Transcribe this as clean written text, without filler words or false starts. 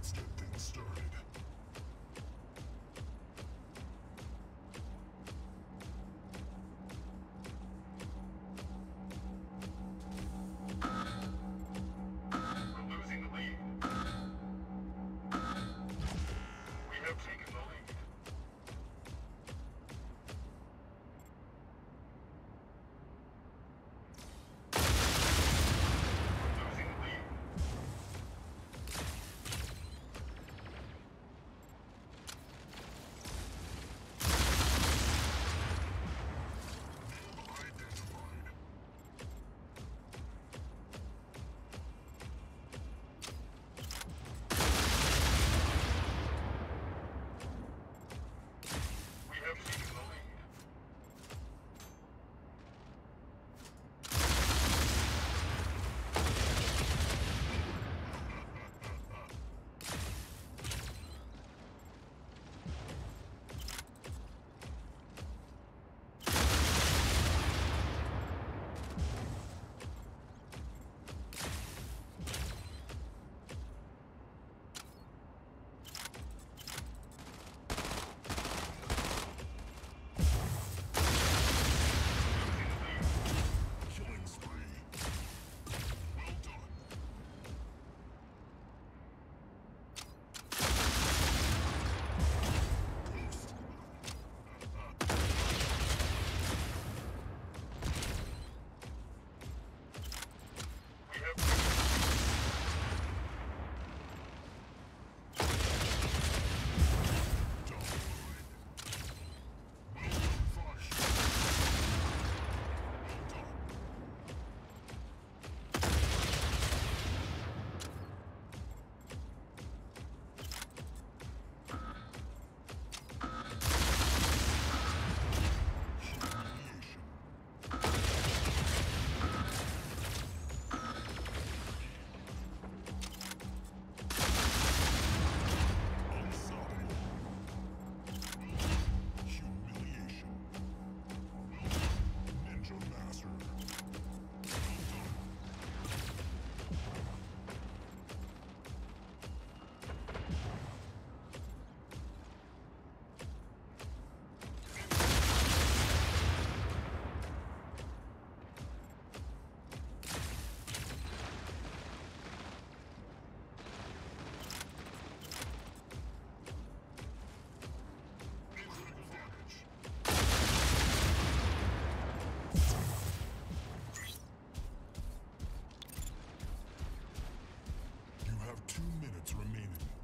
Let's get things started. We're losing the lead. We have taken the lead. We're losing the lead. Identified. We have taken the lead. Killing spree. Well done. Ghost. We have taken Dominated. Well done, Fosh. Well done. Humiliation. Unstoppable. Well done. Humiliation. Well done. Ninja Master. Well done. Critical damage. You have 2 minutes remaining.